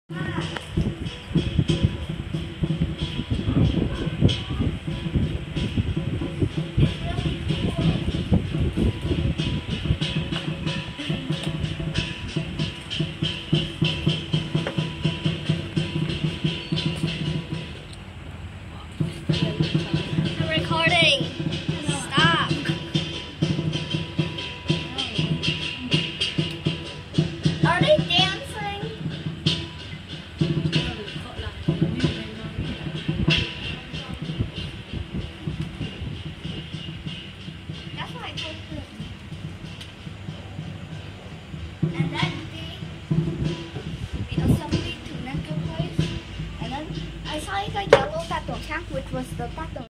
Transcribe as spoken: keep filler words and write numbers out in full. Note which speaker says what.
Speaker 1: Recording. Stop. Are they dancing? That's what I told them. And then the, the assembly to make a place. And then I saw like a yellow pattern, which was the pattern.